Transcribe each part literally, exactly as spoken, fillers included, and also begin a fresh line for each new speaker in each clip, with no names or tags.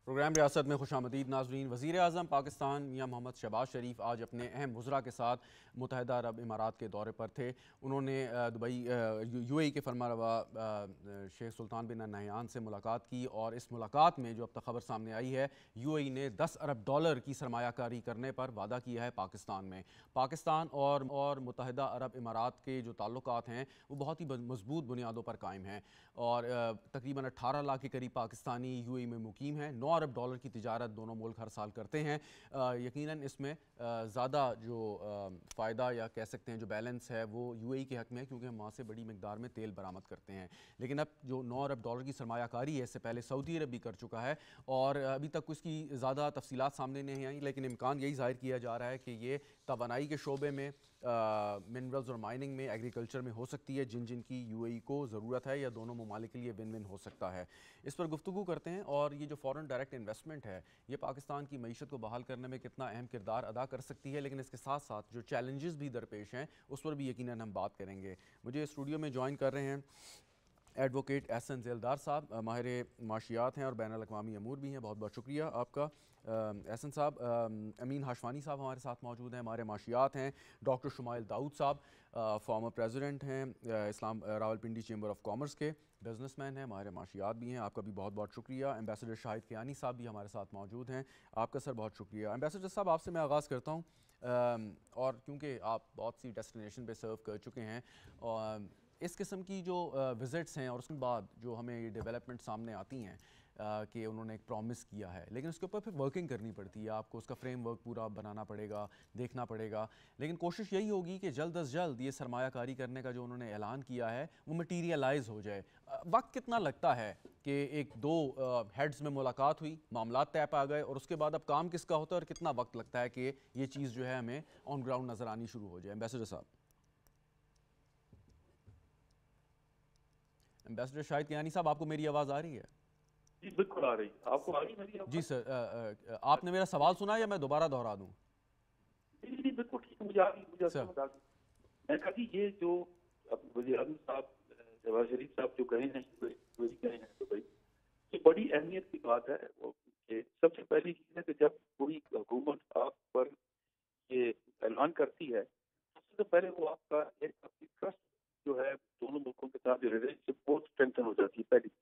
Programme ریاست میں خوش آمدید ناظرین۔ وزیر اعظم پاکستان میاں محمد شہباز شریف آج اپنے اہم وزراء کے ساتھ متحدہ عرب امارات کے دورے پر تھے۔ انہوں نے دبئی یو اے ای کے فرما روا شیخ سلطان بن نہیان سے ملاقات کی، اور اس ملاقات میں جو اب تک خبر سامنے آئی ہے، یو اے ای نے دس ارب ڈالر کی سرمایہ کاری کرنے پر وعدہ کیا ہے پاکستان میں۔ پاکستان اور اور متحدہ عرب امارات کے جو تعلقات ہیں وہ بہت ہی مضبوط بنیادوں پر قائم ہیں، اور تقریباً اٹھارہ لاکھ کے قریب پاکستانی یو اے ای میں مقیم ہیں۔ نو ارب ڈالر کی تجارت دونوں ملک ہر سال کرتے ہیں۔ یقیناً اس میں زیادہ جو فائدہ یا کہہ سکتے ہیں جو بیلنس ہے وہ یو اے ای کے حق میں ہے، کیونکہ ہم وہاں سے بڑی مقدار میں تیل برآمد کرتے ہیں۔ لیکن اب جو نو ارب ڈالر کی سرمایہ کاری ہے، اس سے پہلے سعودی عرب بھی کر چکا ہے، اور ابھی تک اس کی زیادہ تفصیلات سامنے نہیں آئیں، لیکن امکان یہی ظاہر کیا جا رہا ہے کہ یہ توانائی کے شعبے میں، منرلز اور مائننگ میں، ایگریکلچر میں ہو سکتی ہے، جن جن کی یو اے ای کو ضرورت ہے، یا دونوں ممالک کے لیے ون ون ہو سکتا ہے۔ اس پر گفتگو کرتے ہیں، اور یہ جو فورن ڈائریکٹ انویسٹمنٹ ہے، یہ پاکستان کی معیشت کو بحال کرنے میں کتنا اہم کردار ادا کر سکتی ہے، لیکن اس کے ساتھ ساتھ جو چیلنجز بھی درپیش ہیں اس پر بھی یقیناً ہم بات کریں گے۔ مجھے اسٹوڈیو میں جوائن کر رہے ہیں ایڈوکیٹ احسن ذیلدار صاحب، ماہر معاشیات ہیں اور بین الاقوامی امور بھی ہیں۔ بہت بہت شکریہ آپ کا احسن صاحب۔ امین ہاشوانی صاحب ہمارے ساتھ موجود ہیں، ہمارے معاشیات ہیں۔ ڈاکٹر شمائل داؤد صاحب فارمر پریزیڈنٹ ہیں اسلام راولپنڈی چیمبر آف کامرس کے، بزنس مین ہیں، ہمارے معاشیات بھی ہیں، آپ کا بھی بہت بہت شکریہ۔ ایمبیسڈر شاہد کیانی صاحب بھی ہمارے ساتھ موجود ہیں، آپ کا سر بہت شکریہ۔ ایمبیسڈر صاحب، آپ سے میں آغاز کرتا ہوں، اور کیونکہ آپ بہت سی ڈیسٹینیشن پہ سرو کر چکے ہیں، اور اس قسم کی جو وزٹس ہیں اور اس کے بعد جو ہمیں یہ ڈیولپمنٹ سامنے آتی ہیں کہ انہوں نے ایک پرومس کیا ہے، لیکن اس کے اوپر پھر ورکنگ کرنی پڑتی ہے، آپ کو اس کا فریم ورک پورا بنانا پڑے گا، دیکھنا پڑے گا، لیکن کوشش یہی ہوگی کہ جلد از جلد یہ سرمایہ کاری کرنے کا جو انہوں نے اعلان کیا ہے وہ مٹیریلائز ہو جائے۔ وقت کتنا لگتا ہے کہ ایک دو ہیڈز میں ملاقات ہوئی، معاملات طے پا گئے، اور اس کے بعد اب کام کس کا ہوتا ہے، اور کتنا وقت لگتا ہے کہ یہ چیز جو ہے ہمیں آن گراؤنڈ نظر آنی شروع ہو جائے؟ ایمبیسڈر صاحب۔ ایمبیسڈر شاہد کیانی صاحب، آپ کو میری آواز آ رہی ہے؟
جی بالکل آ رہی ہے۔ آپ کو آ رہی ہے میری آواز؟
جی سر، آپ نے میرا سوال سنا یا میں دوبارہ دہرا دوں؟
جی جی بالکل ٹھیک ہے، مجھے آ رہی مجھے سمجھ آ گئی۔ میں کہا کہ یہ جو وزیر اعظم صاحب شہباز شریف صاحب جو گئے ہیں گئے ہیں دبئی، یہ بڑی اہمیت کی بات ہے۔ وہ سب سے پہلی چیز ہے کہ جب کوئی حکومت آپ پر یہ اعلان کرتی ہے، سب سے پہلے وہ آپ کا ایک اپنی ٹرسٹ جو ہے دونوں ملکوں کے ساتھ جو ریلیشن شپ بہت اسٹرینتھن ہو جاتی ہے پہلی۔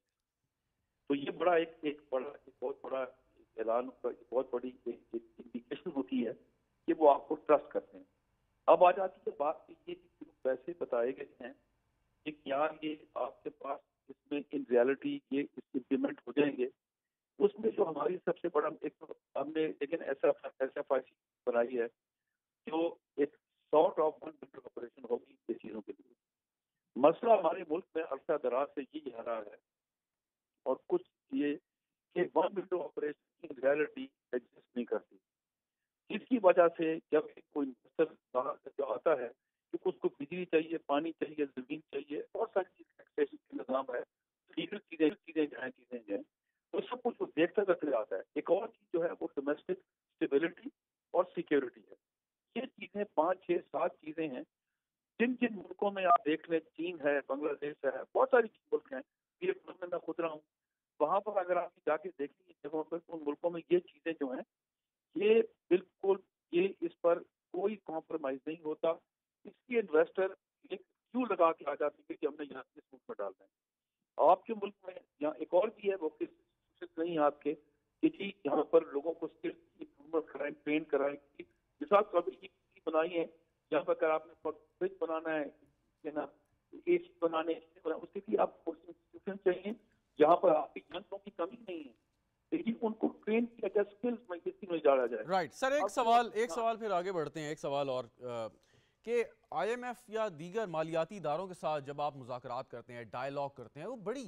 تو یہ بڑا ایک ایک بڑا ایک بہت بڑا اعلان، بہت بڑی انڈیکیشن ہوتی ہے کہ وہ آپ کو ٹرسٹ کرتے ہیں۔ اب آ جاتی ہے بات کہ یہ جو پیسے بتائے گئے ہیں، کہ کیا یہ آپ کے پاس اس میں ان ریالٹی یہ امپلیمنٹ ہو جائیں گے؟ اس میں جو ہماری سب سے بڑا ایک ہم نے لیکن ایسا ایسا فائسی بنائی ہے جو ایک sort of one window operation ہوگی یہ چیزوں کے لیے۔ مسئلہ ہمارے ملک میں عرصہ دراز سے یہ آ رہا ہے، اور کچھ یہ کہ ون ونڈو آپریشن کی ریالٹی ایگزسٹ نہیں کرتی، جس کی وجہ سے جب کوئی انویسٹر باہر سے جو آتا ہے کہ اس کو بجلی چاہیے، پانی چاہیے، زمین چاہیے، بہت ساری چیز ٹیکسیشن کا نظام ہے، لیگل چیزیں چیزیں جائیں چیزیں جائیں، وہ سب کچھ وہ دیکھتا کرتے آتا ہے۔ ایک اور چیز جو ہے وہ ڈومیسٹک اسٹیبلٹی اور سیکیورٹی ہے۔ یہ چیزیں پانچ چھ سات چیزیں ہیں جن جن ملکوں میں آپ دیکھ لیں، چین ہے، بنگلہ دیش ہے، بہت ساری ملک ہیں، یہ میں میں خود رہا ہوں، وہاں پر اگر آپ جا کے دیکھیں جگہوں پر، ان ملکوں میں یہ چیزیں جو ہیں یہ بالکل یہ اس پر کوئی کمپرومائز نہیں ہوتا۔ اس لیے انویسٹر ایک کیوں لگا کے آ جاتے ہیں کہ ہم نے یہاں اس ملک میں ڈالنا ہے۔ آپ کے ملک میں یہاں ایک اور بھی ہے، وہ کس نہیں آپ کے کہ جی یہاں پر لوگوں کو اسکل امپرومنٹ کرائیں، ٹرین کرائیں، مثال طور پر یہ بنائی ہے یہاں پر اگر آپ نے فریج بنانا ہے نا، اے سی بنانے اس کے لیے آپ کو انسٹیٹیوشن چاہیے جہاں پر آپ کی ینٹروں کی کمی نہیں ہے، لیکن ان کو ٹرین کیا جائے، اسکلز میں کسی میں ڈالا جائے۔
رائٹ سر، ایک سوال ایک سوال پھر آگے بڑھتے ہیں، ایک سوال اور کہ آئی ایم ایف یا دیگر مالیاتی اداروں کے ساتھ جب آپ مذاکرات کرتے ہیں، ڈائیلاگ کرتے ہیں، وہ بڑی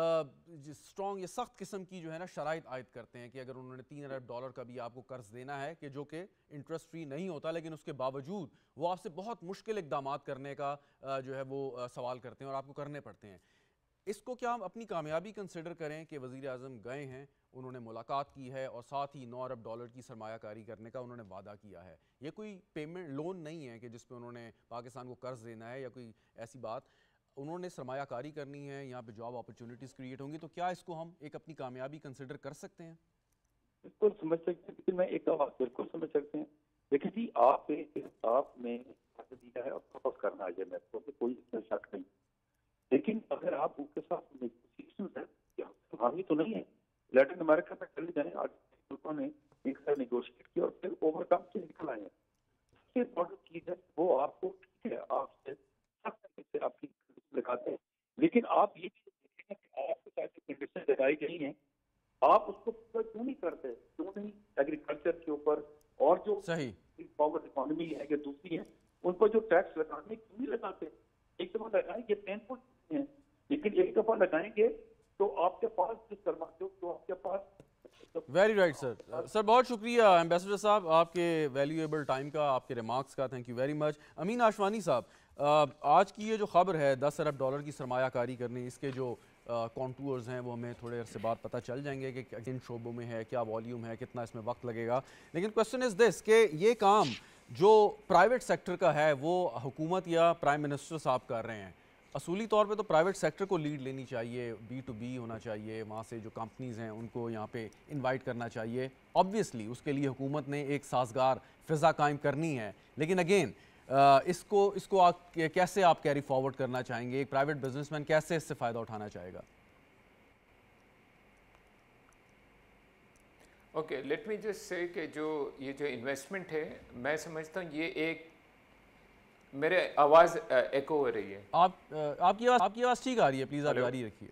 اسٹرانگ یا سخت قسم کی جو ہے نا شرائط عائد کرتے ہیں کہ اگر انہوں نے تین ارب ڈالر کا بھی آپ کو قرض دینا ہے، کہ جو کہ انٹرسٹ فری نہیں ہوتا، لیکن اس کے باوجود وہ آپ سے بہت مشکل اقدامات کرنے کا جو ہے وہ سوال کرتے ہیں اور آپ کو کرنے پڑتے ہیں۔ اس کو کیا ہم اپنی کامیابی کنسیڈر کریں کہ وزیر اعظم گئے ہیں، انہوں نے ملاقات کی ہے، اور ساتھ ہی نو ارب ڈالر کی سرمایہ کاری کرنے کا انہوں نے وعدہ کیا ہے؟ یہ کوئی پیمنٹ لون نہیں ہے کہ جس پہ انہوں نے پاکستان کو قرض دینا ہے یا کوئی ایسی بات، انہوں نے سرمایہ کاری کرنی ہے، یہاں پہ جاب اپرچونٹیز کریٹ ہوں گی، تو کیا اس کو ہم ایک اپنی کامیابی کنسیڈر کر سکتے ہیں؟
بالکل سمجھ سکتے ہیں، لیکن میں ایک بات بالکل سمجھ سکتے ہیں. دیکھیں جی، آپ آپ نے دیا ہے اور واپس کرنا ہے میں کو کوئی اس میں شک نہیں، لیکن اگر آپ ان کے ساتھ نیگوشیشن ہے، حامی تو نہیں ہے. لیٹن امریکہ میں چلے جائیں، آج ملکوں نے ایک ساتھ نیگوشیٹ کیا اور پھر اوور کم سے نکل آئے ہیں. سب سے امپورٹنٹ چیز ہے وہ آپ کو ٹھیک ہے، آپ سے سخت سے آپ کی لگاتے ہیں، لیکن آپ یہ چیز دیکھیں کہ آپ کے ساتھ جو کنڈیشن لگائی گئی ہیں آپ اس کو پورا کیوں نہیں کرتے؟ کیوں نہیں ایگریکلچر کے اوپر اور جو
صحیح
پاور اکانومی ہے کہ دوسری ہے ان پر جو ٹیکس لگانے کیوں نہیں لگاتے؟ ایک دفعہ لگائیں گے پین فل ہیں، لیکن ایک دفعہ لگائیں گے تو آپ کے پاس جو سرما جو آپ کے پاس.
ویری رائٹ سر. سر بہت شکریہ ایمبیسڈر صاحب آپ کے ویلیویبل ٹائم کا، آپ کے ریمارکس کا، thank you very much. Amin Ashwani صاحب، آج کی یہ جو خبر ہے دس ارب ڈالر کی سرمایہ کاری کرنے، اس کے جو کانٹورز ہیں وہ ہمیں تھوڑے عرصے بعد پتہ چل جائیں گے کہ کن شعبوں میں ہے، کیا والیوم ہے، کتنا اس میں وقت لگے گا. لیکن کوسچن از دس کہ یہ کام جو پرائیویٹ سیکٹر کا ہے وہ حکومت یا پرائم منسٹر صاحب کر رہے ہیں. اصولی طور پہ تو پرائیویٹ سیکٹر کو لیڈ لینی چاہیے، بی ٹو بی ہونا چاہیے، وہاں سے جو کمپنیز ہیں ان کو یہاں پہ انوائٹ کرنا چاہیے. آبویسلی اس کے لیے حکومت نے ایک سازگار فضا قائم کرنی ہے، لیکن اگین اس کو اس کو آپ کیسے آپ کیری فارورڈ کرنا چاہیں گے؟ ایک پرائیویٹ بزنس مین کیسے اس سے فائدہ اٹھانا چاہے گا؟
Okay, let me just say کہ جو یہ جو انویسٹمنٹ ہے میں سمجھتا ہوں یہ ایک میرے آواز ایکو ہو رہی ہے.
آپ آپ کی آواز آپ کی آواز ٹھیک آ رہی ہے، پلیز آپ جاری رکھیے.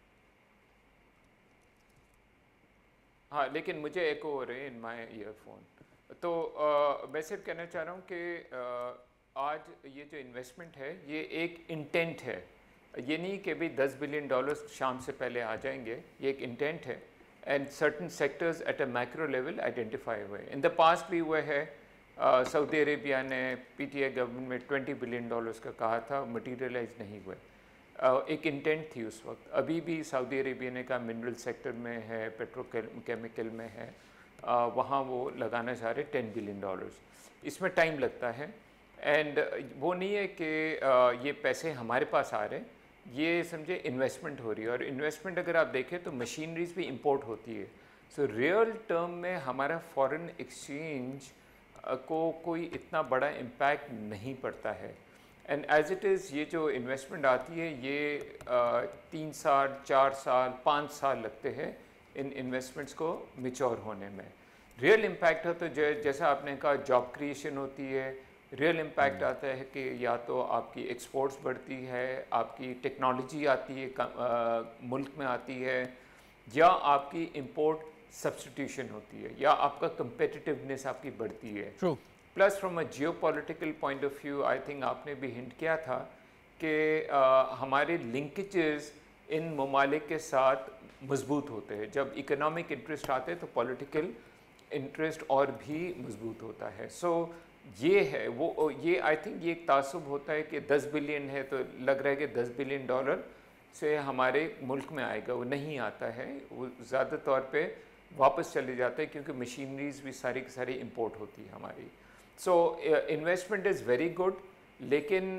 ہاں لیکن مجھے ایکو ہو رہے ہیں ان مائی ایئر فون. تو میں صرف کہنا چاہ رہا ہوں کہ آج یہ جو انویسٹمنٹ ہے یہ ایک انٹینٹ ہے. یہ نہیں کہ بھی دس بلین ڈالرز شام سے پہلے آ جائیں گے، یہ ایک انٹینٹ ہے. And certain sectors at a micro level identify ہوئے. ان دا پاسٹ بھی ہوئے ہے. سعودی عربیہ نے پی ٹی آئی گورنمنٹ میں ٹوینٹی بلین ڈالرز کا کہا تھا، مٹیریلائز نہیں ہوئے. ایک انٹینٹ تھی اس وقت. ابھی بھی سعودی عربیہ نے کہا منرل سیکٹر میں ہے، پیٹرو کیمیکل میں ہے، وہاں وہ لگانا چاہ رہے ٹین بلین ڈالرز. اس میں ٹائم لگتا ہے. اینڈ وہ نہیں ہے کہ یہ پیسے ہمارے پاس آ رہے ہیں، یہ سمجھے انویسٹمنٹ ہو رہی ہے. اور انویسٹمنٹ اگر آپ دیکھیں تو مشینریز بھی امپورٹ ہوتی ہے. سو ریئل ٹرم میں ہمارا فارن ایکسچینج کو کوئی اتنا بڑا امپیکٹ نہیں پڑتا ہے. اینڈ ایز اٹ از یہ جو انویسٹمنٹ آتی ہے یہ تین سال چار سال پانچ سال لگتے ہیں ان انویسٹمنٹس کو میچور ہونے میں. ریئل امپیکٹ ہے تو جیسا آپ نے کہا جاب کریشن ہوتی ہے. ریئل امپیکٹ آتا ہے کہ یا تو آپ کی ایکسپورٹس بڑھتی ہے، آپ کی ٹیکنالوجی آتی ہے ملک میں آتی ہے، یا آپ کی امپورٹ سبسٹیٹیوشن ہوتی ہے، یا آپ کا کمپیٹیٹیونیس آپ کی بڑھتی ہے. Plus from a geopolitical point of view I think آپ نے بھی ہنٹ کیا تھا کہ ہمارے لنکیجز ان ممالک کے ساتھ مضبوط ہوتے ہیں. جب اکنامک انٹرسٹ آتے ہیں تو پولیٹیکل انٹرسٹ اور بھی مضبوط ہوتا ہے. سو یہ ہے وہ یہ آئی تھنک یہ ایک تعصب ہوتا ہے کہ دس بلین ہے تو لگ رہا ہے کہ دس بلین ڈالر سے ہمارے ملک میں آئے گا. وہ نہیں آتا ہے. وہ زیادہ طور پہ واپس چلے جاتے ہیں کیونکہ مشینریز بھی ساری کی ساری امپورٹ ہوتی ہے ہماری. So investment is very good, لیکن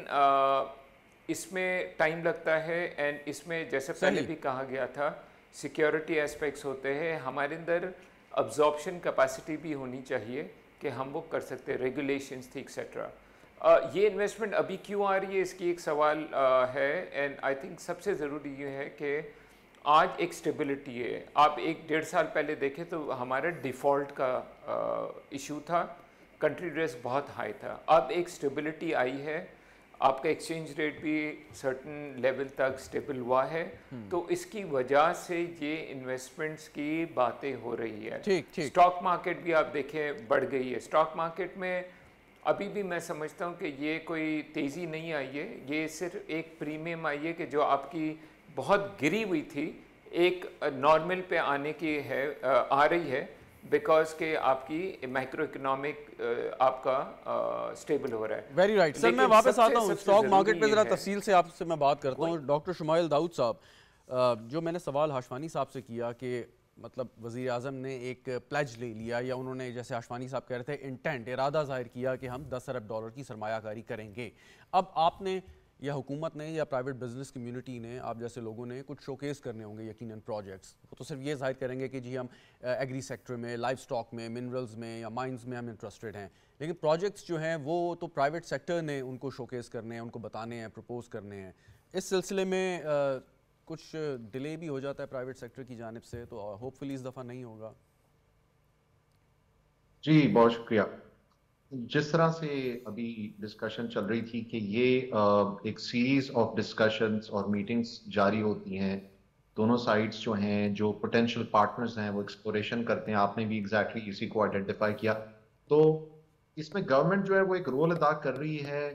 اس میں ٹائم لگتا ہے. اینڈ اس میں جیسے پہلے بھی کہا گیا تھا سیکیورٹی ایسپیکٹس ہوتے ہیں. ہمارے اندر ابزارپشن کیپیسٹی بھی ہونی چاہیے کہ ہم وہ کر سکتے ہیں، ریگولیشنس تھی ایکسیٹرا. یہ انویسٹمنٹ ابھی کیوں آ رہی ہے اس کی ایک سوال ہے. اینڈ آئی تھنک سب سے ضروری یہ ہے کہ آج ایک اسٹیبلٹی ہے. آپ ایک ڈیڑھ سال پہلے دیکھیں تو ہمارا ڈیفالٹ کا ایشو تھا، کنٹری رسک بہت ہائی تھا. اب ایک اسٹیبلٹی آئی ہے، آپ کا ایکسچینج ریٹ بھی سرٹن لیول تک اسٹیبل ہوا ہے. تو اس کی وجہ سے یہ انویسٹمنٹس کی باتیں ہو رہی ہے. اسٹاک مارکیٹ بھی آپ دیکھیں بڑھ گئی ہے. اسٹاک مارکیٹ میں ابھی بھی میں سمجھتا ہوں کہ یہ کوئی تیزی نہیں آئی ہے. یہ صرف ایک پریمیم آئی ہے کہ جو آپ کی بہت گری ہوئی تھی ایک نارمل پہ آنے کی ہے آ رہی ہے، بیکاز کہ آپ کی مائکرو اکنامک آپ کا اسٹیبل ہو رہا ہے.
Very right sir. میں واپس آتا ہوں اسٹاک مارکیٹ پہ، ذرا تفصیل سے آپ سے میں بات کرتا ہوں. ڈاکٹر شمائل داؤد صاحب، جو میں نے سوال ہاشوانی صاحب سے کیا کہ مطلب وزیر اعظم نے ایک پلیج لے لیا، یا انہوں نے جیسے ہاشوانی صاحب کہہ رہے تھے انٹینٹ، ارادہ ظاہر کیا کہ ہم دس ارب ڈالر کی سرمایہ کاری کریں گے. اب آپ نے یا حکومت نے یا پرائیویٹ بزنس کمیونٹی نے، آپ جیسے لوگوں نے کچھ شوکیس کرنے ہوں گے یقیناً پروجیکٹس. وہ تو صرف یہ ظاہر کریں گے کہ جی ہم ایگری سیکٹر میں، لائف سٹاک میں، منرلز میں یا مائنز میں ہم انٹرسٹڈ ہیں. لیکن پروجیکٹس جو ہیں وہ تو پرائیویٹ سیکٹر نے ان کو شوکیس کرنے ہیں، ان کو بتانے ہیں، پرپوز کرنے ہیں. اس سلسلے میں کچھ ڈیلے بھی ہو جاتا ہے پرائیویٹ سیکٹر کی جانب سے، تو ہوپ فلی اس دفعہ نہیں ہوگا.
جی بہت شکریہ. جس طرح سے ابھی ڈسکشن چل رہی تھی کہ یہ ایک سیریز آف ڈسکشنز اور میٹنگز جاری ہوتی ہیں، دونوں سائڈز جو ہیں، جو پوٹینشیل پارٹنرز ہیں وہ ایکسپلوریشن کرتے ہیں. آپ نے بھی ایگزیکٹلی اسی کو آئیڈینٹیفائی کیا. تو اس میں گورنمنٹ جو ہے وہ ایک رول ادا کر رہی ہے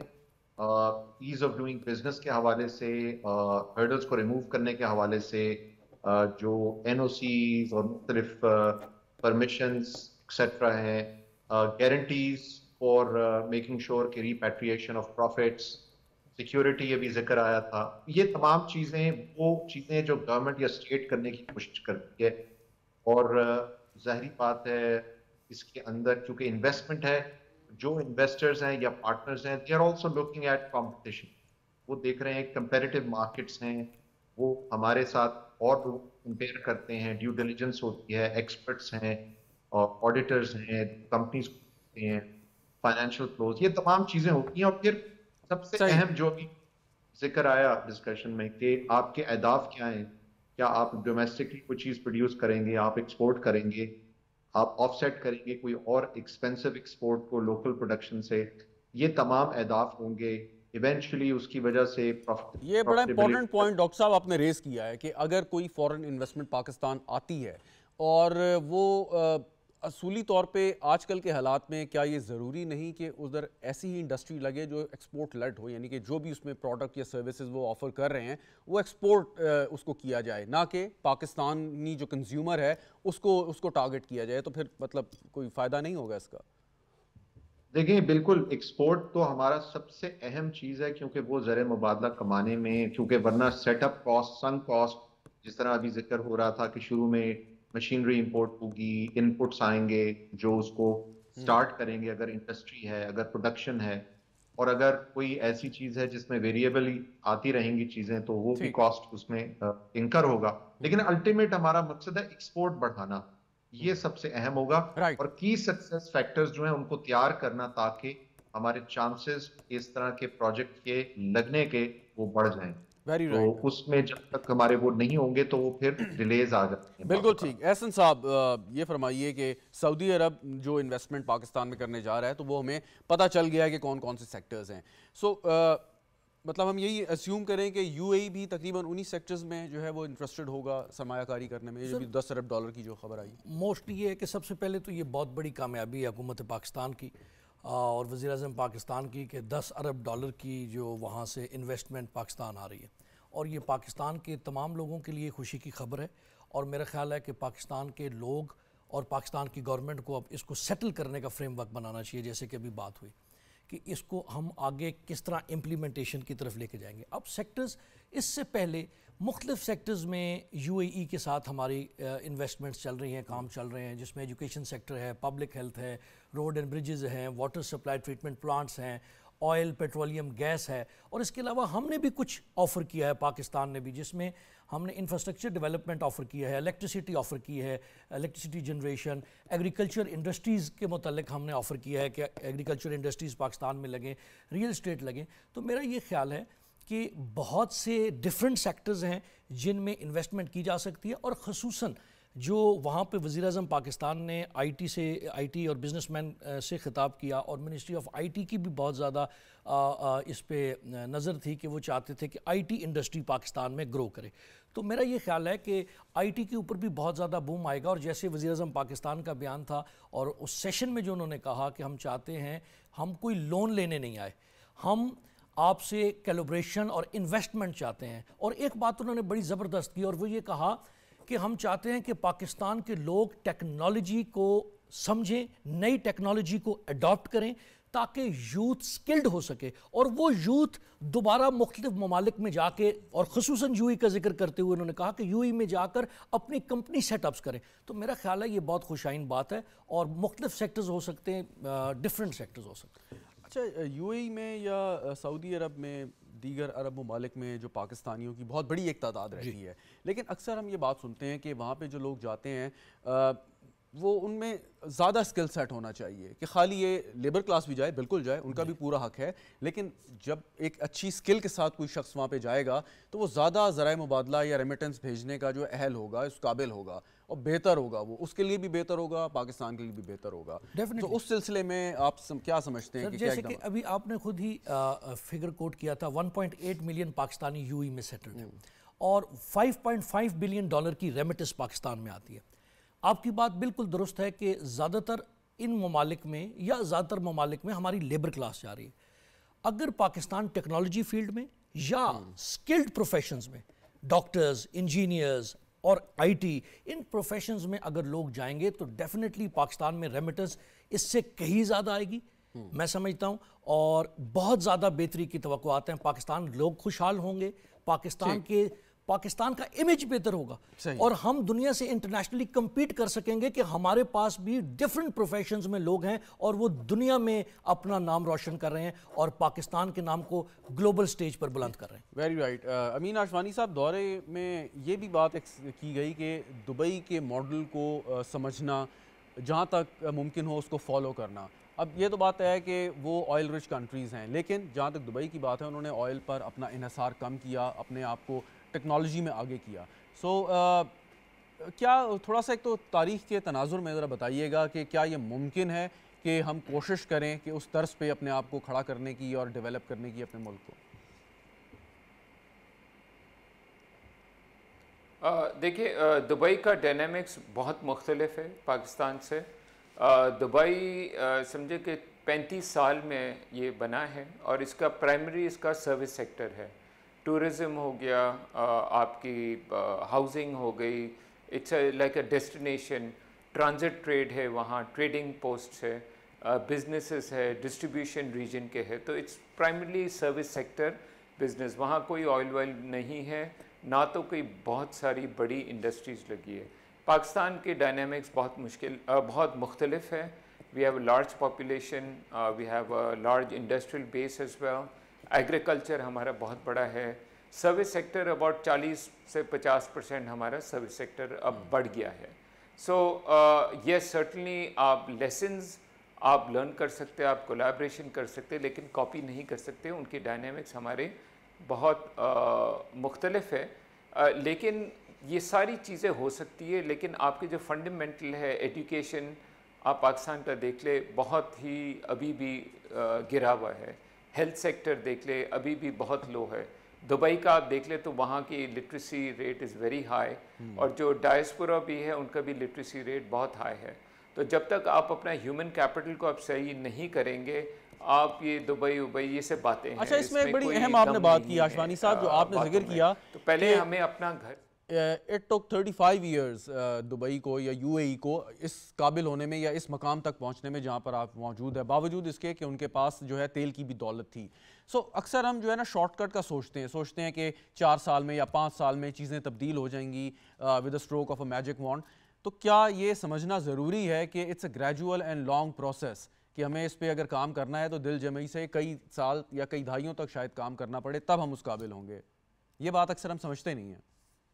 ایز آف ڈوئنگ بزنس کے حوالے سے، ہرڈلز کو ریموو کرنے کے حوالے سے، جو این او سیز اور مختلف پرمیشنز ایکسیٹرا ہیں، گارنٹیز فار میکنگ شیور کہ ریپیٹریشن آف پروفٹس، سیکیورٹی ابھی ذکر آیا تھا. یہ تمام چیزیں وہ چیزیں جو گورنمنٹ یا اسٹیٹ کرنے کی کوشش کرتی ہے. اور ظاہری بات ہے اس کے اندر چونکہ انویسٹمنٹ ہے، جو انویسٹرز ہیں یا پارٹنرز ہیں they are also looking at competition. وہ دیکھ رہے ہیں کمپیریٹیو مارکیٹس ہیں، وہ ہمارے ساتھ اور کمپیئر کرتے ہیں، ڈیو ڈیلیجنس ہوتی ہے، ایکسپرٹس ہیں اور آڈیٹرز ہیں، کمپنیز ہوتے ہیں، فائنینشیل کلوز، یہ تمام چیزیں ہوتی ہیں. اور پھر سب سے اہم جو بھی ذکر آیا ڈسکشن میں کہ آپ کے اہداف کیا ہیں. کیا آپ ڈومیسٹکلی کوئی چیز پروڈیوس کریں گے، آپ ایکسپورٹ کریں گے، آپ آف سیٹ کریں گے کوئی اور ایکسپینسو ایکسپورٹ کو لوکل پروڈکشن سے. یہ تمام اہداف ہوں گے ایونچولی اس کی وجہ سے.
یہ بڑا امپورٹنٹ پوائنٹ ڈاکٹر صاحب آپ نے ریز کیا ہے کہ اگر کوئی فورن انویسٹمنٹ پاکستان آتی ہے اور وہ اصولی طور پہ آج کل کے حالات میں کیا یہ ضروری نہیں کہ ادھر ایسی ہی انڈسٹری لگے جو ایکسپورٹ لیڈ ہو، یعنی کہ جو بھی اس میں پروڈکٹ یا سروسز وہ آفر کر رہے ہیں وہ ایکسپورٹ اس کو کیا جائے، نہ کہ پاکستانی جو کنزیومر ہے اس کو اس کو ٹارگٹ کیا جائے. تو پھر مطلب کوئی فائدہ نہیں ہوگا اس کا.
دیکھیں بالکل ایکسپورٹ تو ہمارا سب سے اہم چیز ہے، کیونکہ وہ زر مبادلہ کمانے میں، کیونکہ ورنہ set up cost, sunk cost, جس طرح ابھی ذکر ہو رہا تھا کہ شروع میں مشینری امپورٹ ہوگی، ان پٹس آئیں گے جو اس کو سٹارٹ کریں گے، اگر انڈسٹری ہے، اگر پروڈکشن ہے، اور اگر کوئی ایسی چیز ہے جس میں ویریبلی آتی رہیں گی چیزیں تو وہ بھی کاسٹ اس میں انکر ہوگا. لیکن الٹیمیٹ ہمارا مقصد ہے ایکسپورٹ بڑھانا، یہ سب سے اہم ہوگا. اور کی سکسیس فیکٹرز جو ہیں ان کو تیار کرنا تاکہ ہمارے چانسز اس طرح کے پروجیکٹ کے لگنے کے وہ بڑھ جائیں. تو اس میں جب تک ہمارے وہ نہیں ہوں گے تو وہ پھر ڈیلیز آ جاتے ہیں.
بالکل ٹھیک. احسن صاحب یہ فرمائیے کہ سعودی عرب جو انویسٹمنٹ پاکستان میں کرنے جا رہا ہے تو وہ ہمیں پتہ چل گیا ہے کہ کون کون سے سیکٹرز ہیں. سو مطلب ہم یہی اسیوم کریں کہ یو اے ای بھی تقریباً انہی سیکٹرز میں جو ہے وہ انٹرسٹڈ ہوگا سرمایہ کاری کرنے میں. یہ بھی دس ارب ڈالر کی جو خبر آئی
موسٹلی یہ ہے کہ سب سے پہلے تو یہ بہت بڑی کامیابی ہے حکومت پاکستان کی اور وزیر اعظم پاکستان کی کہ دس ارب ڈالر کی جو وہاں سے انویسٹمنٹ پاکستان آ رہی ہے. اور یہ پاکستان کے تمام لوگوں کے لیے خوشی کی خبر ہے. اور میرا خیال ہے کہ پاکستان کے لوگ اور پاکستان کی گورنمنٹ کو اب اس کو سیٹل کرنے کا فریم ورک بنانا چاہیے، جیسے کہ ابھی بات ہوئی کہ اس کو ہم آگے کس طرح امپلیمنٹیشن کی طرف لے کے جائیں گے. اب سیکٹرز اس سے پہلے مختلف سیکٹرز میں یو اے ای کے ساتھ ہماری انویسٹمنٹس چل رہی ہیں، کام چل رہے ہیں، جس میں ایجوکیشن سیکٹر ہے، پبلک ہیلتھ ہے، روڈ اینڈ بریجز ہیں، واٹر سپلائی ٹریٹمنٹ پلانٹس ہیں، آئل، پیٹرولیم، گیس ہے. اور اس کے علاوہ ہم نے بھی کچھ آفر کیا ہے پاکستان نے بھی، جس میں ہم نے انفراسٹرکچر ڈیولپمنٹ آفر کیا ہے، الیکٹریسٹی آفر کی ہے، الیکٹریسٹی جنریشن، ایگریکلچر انڈسٹریز کے متعلق ہم نے آفر کیا ہے کہ ایگریکلچر انڈسٹریز پاکستان میں لگیں، ریئل اسٹیٹ لگیں. تو میرا یہ خیال ہے کہ بہت سے ڈیفرنٹ سیکٹرز ہیں جن میں انویسٹمنٹ کی جا سکتی ہے. اور خصوصاً جو وہاں پہ وزیر اعظم پاکستان نے آئی ٹی سے آئی ٹی اور بزنس مین سے خطاب کیا اور منسٹری آف آئی ٹی کی بھی بہت زیادہ اس پہ نظر تھی کہ وہ چاہتے تھے کہ آئی ٹی انڈسٹری پاکستان میں گرو کرے. تو میرا یہ خیال ہے کہ آئی ٹی کے اوپر بھی بہت زیادہ بوم آئے گا. اور جیسے وزیر اعظم پاکستان کا بیان تھا اور اس سیشن میں جو انہوں نے کہا کہ ہم چاہتے ہیں، ہم کوئی لون لینے نہیں آئے، ہم آپ سے کیلیبریشن اور انویسٹمنٹ چاہتے ہیں. اور ایک بات انہوں نے بڑی زبردست کی اور وہ یہ کہا کہ ہم چاہتے ہیں کہ پاکستان کے لوگ ٹیکنالوجی کو سمجھیں، نئی ٹیکنالوجی کو اڈاپٹ کریں تاکہ یوتھ سکلڈ ہو سکے اور وہ یوتھ دوبارہ مختلف ممالک میں جا کے، اور خصوصاً یو ای کا ذکر کرتے ہوئے انہوں نے کہا کہ یو ای میں جا کر اپنی کمپنی سیٹ اپس کریں. تو میرا خیال ہے یہ بہت خوشائن بات ہے اور مختلف سیکٹرز ہو سکتے ہیں، ڈفرینٹ سیکٹرز ہو سکتے ہیں.
اچھا، یو اے ای میں یا سعودی عرب میں دیگر عرب ممالک میں جو پاکستانیوں کی بہت بڑی ایک تعداد رہتی ہے، لیکن اکثر ہم یہ بات سنتے ہیں کہ وہاں پہ جو لوگ جاتے ہیں وہ ان میں زیادہ اسکل سیٹ ہونا چاہیے کہ خالی یہ لیبر کلاس بھی جائے، بالکل جائے، ان کا بھی پورا حق ہے، لیکن جب ایک اچھی اسکل کے ساتھ کوئی شخص وہاں پہ جائے گا تو وہ زیادہ ذرائع مبادلہ یا ریمیٹنس بھیجنے کا جو اہل ہوگا، اس قابل ہوگا اور بہتر ہوگا، وہ اس کے لیے بھی بہتر ہوگا، پاکستان کے لیے بھی بہتر ہوگا. تو اس سلسلے میں آپ کیا سمجھتے ہیں کہ
جیسے کہ ابھی آپ نے خود ہی فگر کوٹ کیا تھا one point eight million Pakistani U E میں سیٹلڈ ہیں اور five point five billion dollar کی ریمیٹنس پاکستان میں آتی ہے. آپ کی بات بالکل درست ہے کہ زیادہ تر ان ممالک میں یا زیادہ تر ممالک میں ہماری لیبر کلاس جا رہی ہے. اگر پاکستان ٹیکنالوجی فیلڈ میں یا سکلڈ پروفیشنز میں، ڈاکٹرز، انجینئرز اور آئی ٹی، ان پروفیشنز میں اگر لوگ جائیں گے تو ڈیفینیٹلی پاکستان میں ریمیٹنس اس سے کہیں زیادہ آئے گی میں سمجھتا ہوں، اور بہت زیادہ بہتری کی توقعات ہیں. پاکستان لوگ خوشحال ہوں گے، پاکستان کے پاکستان کا امیج بہتر ہوگا اور ہم دنیا سے انٹرنیشنلی کمپیٹ کر سکیں گے کہ ہمارے پاس بھی ڈیفرنٹ پروفیشنز میں لوگ ہیں اور وہ دنیا میں اپنا نام روشن کر رہے ہیں اور پاکستان کے نام کو گلوبل سٹیج پر بلند کر رہے ہیں.
Very right. امین آشوانی صاحب، دورے میں یہ بھی بات کی گئی کہ دبئی کے ماڈل کو سمجھنا، جہاں تک ممکن ہو اس کو فالو کرنا. اب یہ تو بات ہے کہ وہ آئل رچ کنٹریز ہیں، لیکن جہاں تک دبئی کی بات ہے انہوں نے آئل پر اپنا انحصار کم کیا، اپنے آپ کو ٹیکنالوجی میں آگے کیا. سو کیا تھوڑا سا ایک تو تاریخ کے تناظر میں ذرا بتائیے گا کہ کیا یہ ممکن ہے کہ ہم کوشش کریں کہ اس طرز پہ اپنے آپ کو کھڑا کرنے کی اور ڈیولپ کرنے کی اپنے ملک کو؟
دیکھیے، دبئی کا ڈائنامکس بہت مختلف ہے پاکستان سے. دبئی سمجھے کہ پینتیس سال میں یہ بنا ہے اور اس کا پرائمری اس کا سروس سیکٹر ہے. ٹورزم ہو گیا، آپ کی ہاؤسنگ ہو گئی، it's like a destination. Transit trade ہے وہاں، ٹریڈنگ پوسٹ ہے، بزنسز ہے، ڈسٹریبیوشن ریجن کے ہے. تو it's primarily service sector business. وہاں کوئی آئل وائل نہیں ہے، نہ تو کوئی بہت ساری بڑی انڈسٹریز لگی ہے. پاکستان کے ڈائنامکس بہت مشکل بہت مختلف ہے. We have a large population, we have a large industrial base as well. Agriculture ہمارا بہت بڑا ہے. سروس سیکٹر اباؤٹ چالیس سے پچاس پرسینٹ ہمارا سروس سیکٹر اب بڑھ گیا ہے. سو یس سرٹنلی آپ لیسنز آپ لرن کر سکتے، آپ کولیبریشن کر سکتے، لیکن کاپی نہیں کر سکتے. ان کی ڈائنامکس ہمارے بہت مختلف ہے. لیکن یہ ساری چیزیں ہو سکتی ہے، لیکن آپ کے جو فنڈامنٹل ہے ایجوکیشن، آپ پاکستان کا دیکھ لے بہت ہی ابھی بھی گرا ہوا ہے. ہیلتھ سیکٹر دیکھ لے ابھی بھی بہت لو ہے. دبئی کا آپ دیکھ لے تو وہاں کی literacy rate is very high, اور جو ڈائسپورا بھی ہے ان کا بھی لٹریسی ریٹ بہت ہائی ہے. تو جب تک آپ اپنا ہیومن کیپٹل کو آپ صحیح نہیں کریں گے، آپ یہ دبئی ابئی یہ سب باتیں ہیں.
اچھا، اس میں ایک بڑی اہم آپ نے بات کی آشوانی صاحب، جو آپ نے ذکر کیا،
تو پہلے ہمیں اپنا گھر
it took thirty five years Dubai کو یا یو اے ای کو اس قابل ہونے میں یا اس مقام تک پہنچنے میں جہاں پر آپ موجود ہے، باوجود اس کے کہ ان کے پاس جو ہے تیل کی بھی دولت تھی. سو اکثر ہم جو ہے نا شارٹ کٹ کا سوچتے ہیں سوچتے ہیں کہ چار سال میں یا پانچ سال میں چیزیں تبدیل ہو جائیں گی with a stroke of a magic wand. تو کیا یہ سمجھنا ضروری ہے کہ it's a gradual and long process, کہ ہمیں اس پہ اگر کام کرنا ہے تو دل جمعی سے کئی سال یا کئی دہائیوں تک شاید کام کرنا پڑے تب ہم اس قابل ہوں گے؟ یہ بات اکثر ہم سمجھتے نہیں ہیں.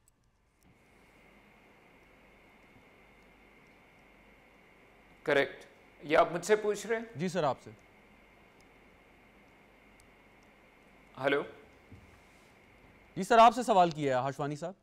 کریکٹ. یہ آپ مجھ سے پوچھ رہے ہیں؟
جی سر، آپ سے.
ہلو
جی سر، آپ سے سوال کیا ہے ہاشوانی صاحب.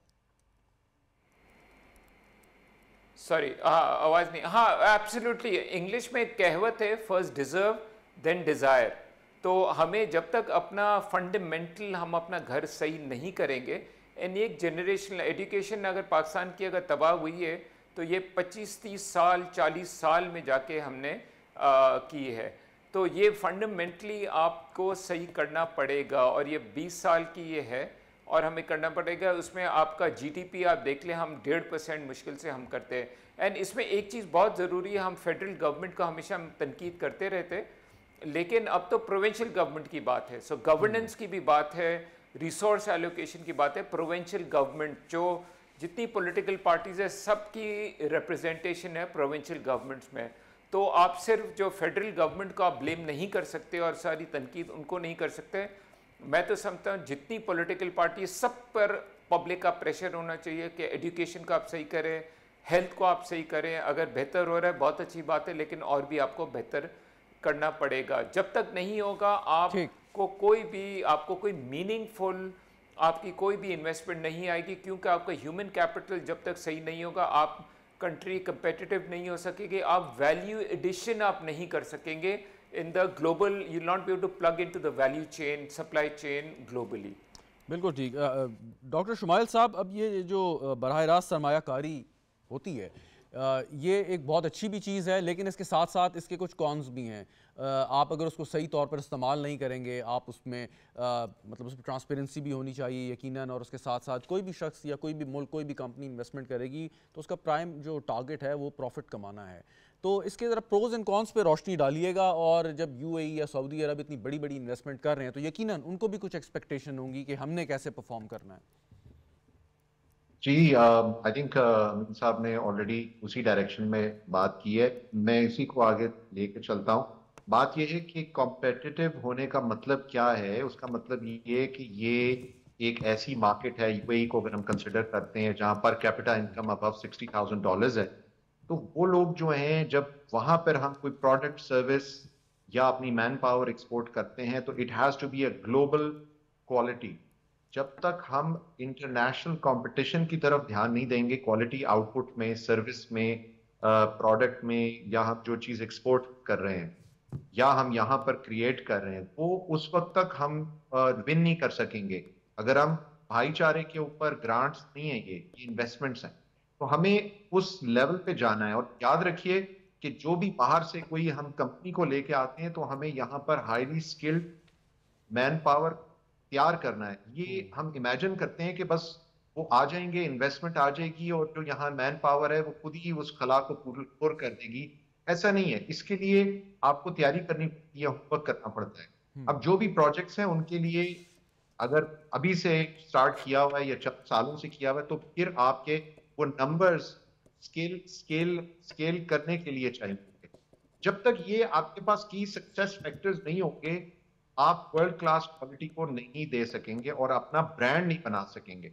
سوری آواز نہیں. ہاں ایبسلیوٹلی. انگلش میں ایک کہوت ہے، فرسٹ ڈیزرو دین ڈیزائر. تو ہمیں جب تک اپنا فنڈامنٹل ہم اپنا گھر صحیح نہیں کریں گے، اینڈ ایک جنریشن ایجوکیشن اگر پاکستان کی اگر تباہ ہوئی ہے تو یہ پچیس تیس سال چالیس سال میں جا کے ہم نے کی ہے. تو یہ فنڈامنٹلی آپ کو صحیح کرنا پڑے گا، اور یہ بیس سال کی یہ ہے اور ہمیں کرنا پڑے گا. اس میں آپ کا جی ٹی پی آپ دیکھ لیں، ہم ڈیڑھ پرسینٹ مشکل سے ہم کرتے ہیں. اینڈ اس میں ایک چیز بہت ضروری ہے، ہم فیڈرل گورنمنٹ کو ہمیشہ ہم تنقید کرتے رہتے، لیکن اب تو پروونشل گورنمنٹ کی بات ہے. سو گورننس کی بھی بات ہے، ریسورس ایلوکیشن کی بات ہے. پروونشل گورنمنٹ جو جتنی پولیٹیکل پارٹیز ہے سب کی ریپرزنٹیشن ہے پروونشل گورنمنٹس میں. تو آپ صرف جو فیڈرل گورنمنٹ کو آپ بلیم نہیں کر سکتے اور ساری تنقید ان کو نہیں کر سکتے. मैं तो समझता हूँ जितनी पॉलिटिकल पार्टी सब पर पब्लिक का प्रेशर होना चाहिए कि एजुकेशन को आप सही करें, हेल्थ को आप सही करें। अगर बेहतर हो रहा है बहुत अच्छी बात है, लेकिन और भी आपको बेहतर करना पड़ेगा। जब तक नहीं होगा आपको कोई भी आपको कोई मीनिंगफुल आपकी कोई भी इन्वेस्टमेंट नहीं आएगी, क्योंकि आपका ह्यूमन कैपिटल जब तक सही नहीं होगा आप कंट्री कंपेटिटिव नहीं हो सकेगी, आप वैल्यू एडिशन आप नहीं कर सकेंगे in the global, you will not be able to plug into the value chain, supply chain globally.
बिल्कुल ठीक। डॉक्टर शुमाइल साहब, अब ये जो बराह रास्त सरमायाकारी होती है ये एक बहुत अच्छी भी चीज़ है, लेकिन इसके साथ साथ इसके कुछ कॉन्स भी हैं। आप अगर उसको सही तौर पर इस्तेमाल नहीं करेंगे, आप उसमें आ, मतलब उसमें ट्रांसपेरेंसी भी होनी चाहिए यकीनन, और उसके साथ साथ कोई भी शख्स या कोई भी मुल्क कोई भी कंपनी इन्वेस्टमेंट करेगी तो उसका प्राइम जो टारगेट है वो प्रॉफिट कमाना है। तो इसके ज़रा प्रोज एंड कॉन्स पे रोशनी डालिएगा, और जब यूएई या सऊदी अरब इतनी बड़ी बड़ी इन्वेस्टमेंट कर रहे हैं तो यकीनन उनको भी कुछ एक्सपेक्टेशन होंगी कि हमने कैसे परफॉर्म करना है।
जी, आई थिंक अमीन साहब ने ऑलरेडी उसी डायरेक्शन में बात की है, मैं इसी को आगे लेके चलता हूँ। बात यह है कि कॉम्पिटिटिव होने का मतलब क्या है। उसका मतलब ये है कि ये एक ऐसी मार्केट है, यूएई को अगर हम कंसिडर करते हैं, जहां per capita income above sixty thousand dollars है, तो वो लोग जो हैं जब वहां पर हम कोई प्रोडक्ट सर्विस या अपनी मैन पावर एक्सपोर्ट करते हैं तो it has to be a global quality. जब तक हम इंटरनेशनल कंपटीशन की तरफ ध्यान नहीं देंगे क्वालिटी आउटपुट में, सर्विस में, प्रोडक्ट में, या हम जो चीज़ एक्सपोर्ट कर रहे हैं या हम यहाँ पर क्रिएट कर रहे हैं, वो उस वक्त तक हम विन नहीं कर सकेंगे। अगर हम भाईचारे के ऊपर ग्रांट्स नहीं है, ये ये इन्वेस्टमेंट्स हैं, तो हमें उस लेवल पे जाना है। और याद रखिए कि जो भी बाहर से कोई हम कंपनी को लेके आते हैं तो हमें यहाँ पर हाईली स्किल्ड मैन पावर तैयार करना है। ये हम इमेजिन करते हैं कि बस वो आ जाएंगे, इन्वेस्टमेंट आ जाएगी और जो यहाँ मैन पावर है वो खुद ही उस खला को पूरा कर देगी, ऐसा नहीं है। इसके लिए आपको तैयारी करनी पड़ती है, होमवर्क करना पड़ता है। अब जो भी प्रोजेक्ट्स हैं उनके लिए अगर अभी से स्टार्ट किया हुआ है या सालों से किया हुआ है तो फिर आपके वो नंबर्स स्केल स्केल स्केल करने के लिए चाहिए। जब तक ये आपके पास की सक्सेस फैक्टर्स नहीं होंगे, आप वर्ल्ड क्लास क्वालिटी को नहीं दे सकेंगे और अपना ब्रांड नहीं बना सकेंगे।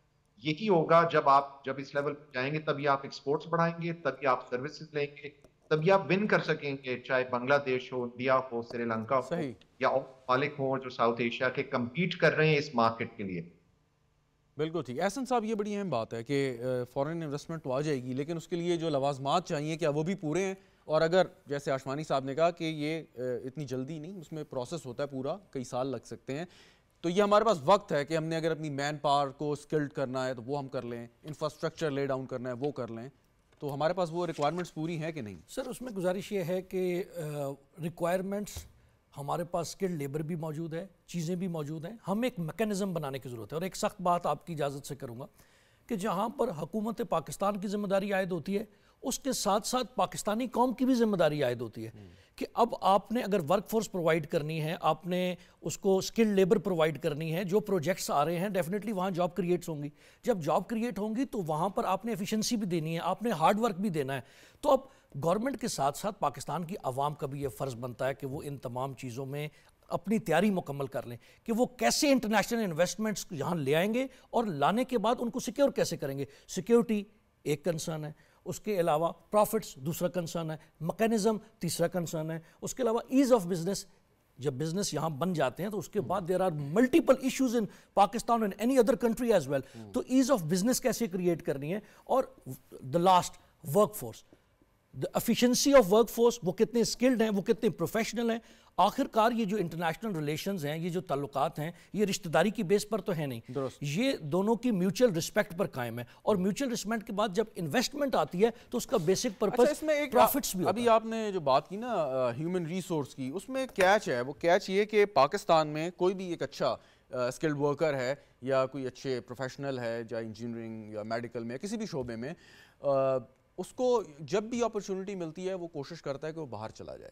यही होगा जब आप जब इस लेवल पर जाएंगे, तभी आप एक्सपोर्ट्स बढ़ाएंगे, तभी आप सर्विसेज लेंगे, तभी आप विन कर सकेंगे। चाहे बांग्लादेश हो, इंडिया हो, श्रीलंका हो या और मालिक हो जो साउथ एशिया के compete कर रहे हैं इस मार्केट के लिए।
बिल्कुल ठीक। एहसन साहब, ये बड़ी अहम बात है कि फॉरेन इन्वेस्टमेंट तो आ जाएगी, लेकिन उसके लिए जो लवाजमात चाहिए क्या वो भी पूरे हैं? और अगर जैसे आशवानी साहब ने कहा कि ये इतनी जल्दी नहीं, उसमें प्रोसेस होता है पूरा, कई साल लग सकते हैं, तो ये हमारे पास वक्त है कि हमने अगर अपनी मैन पावर को स्किल्ड करना है तो वो हम कर लें, इंफ्रास्ट्रक्चर ले डाउन करना है वो कर लें, तो हमारे पास वो रिक्वायरमेंट्स पूरी हैं कि नहीं?
सर, उसमें गुजारिश ये है कि रिक्वायरमेंट्स हमारे पास स्किल्ड लेबर भी मौजूद है, चीज़ें भी मौजूद हैं, हमें एक मैकेनिज़्म बनाने की ज़रूरत है। और एक सख्त बात आपकी इजाज़त से करूँगा कि जहाँ पर हुकूमत पाकिस्तान की ज़िम्मेदारी आयद होती है, उसके साथ साथ पाकिस्तानी कौम की भी ज़िम्मेदारी आयद होती है कि अब आपने अगर वर्क फोर्स प्रोवाइड करनी है, आपने उसको स्किल्ड लेबर प्रोवाइड करनी है, जो प्रोजेक्ट्स आ रहे हैं डेफिनेटली वहाँ जॉब क्रिएट्स होंगी। जब जॉब क्रिएट होंगी तो वहाँ पर आपने एफिशिएंसी भी देनी है, आपने हार्ड वर्क भी देना है। तो अब गवर्नमेंट के साथ साथ पाकिस्तान की आवाम का भी ये फ़र्ज़ बनता है कि वो इन तमाम चीज़ों में अपनी तैयारी मुकम्मल कर लें कि वो कैसे इंटरनेशनल इन्वेस्टमेंट्स यहाँ ले आएंगे और लाने के बाद उनको सिक्योर कैसे करेंगे। सिक्योरिटी एक कंसर्न है, उसके अलावा प्रॉफिट्स दूसरा कंसर्न है, मैकेनिज्म तीसरा कंसर्न है, उसके अलावा ईज़ ऑफ बिजनेस। जब बिजनेस यहाँ बन जाते हैं तो उसके बाद there are multiple issues in Pakistan and any other country as well. तो ईज़ ऑफ बिजनेस कैसे क्रिएट करनी है, और the last work force, the efficiency of work force, वो कितने स्किल्ड हैं, वो कितने प्रोफेशनल हैं। आखिरकार ये जो इंटरनेशनल रिलेशंस हैं, ये जो ताल्लुकात हैं, ये रिश्तेदारी की बेस पर तो है नहीं, ये दोनों की म्यूचुअल रिस्पेक्ट पर कायम है। और म्यूचुअल रिस्पेक्ट के बाद जब इन्वेस्टमेंट आती है तो उसका बेसिक पर्पस
इसमें एक
प्रॉफिट्स भी।
अभी आपने जो बात की ना ह्यूमन रिसोर्स की, उसमें कैच है। वो कैच ये कि पाकिस्तान में कोई भी एक अच्छा स्किल्ड uh, वर्कर है या कोई अच्छे प्रोफेशनल है, या इंजीनियरिंग या मेडिकल में, किसी भी शोबे में, uh, उसको जब भी अपॉर्चुनिटी मिलती है वो कोशिश करता है कि वो बाहर चला जाए।